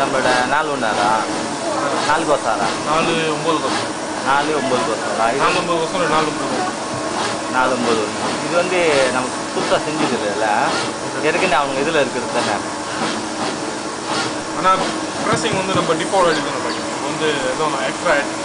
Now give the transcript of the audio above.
நம்மளோட 4-1 4 கோசாரா 4-9 கோசம் 4-9 கோசாரா 4-9 கோசம் 4-9 இது வந்து நமக்கு புதுசாக செஞ்சது இல்லைல்ல ஏற்கனவே அவங்க இதில் இருக்கிறது தானே. ஆனால் ப்ரெஸிங் வந்து நம்ம டிஃபால்ட் அடிக்கணும் வந்து எதுவும் எக்ஸ்ட்ரா ஆட்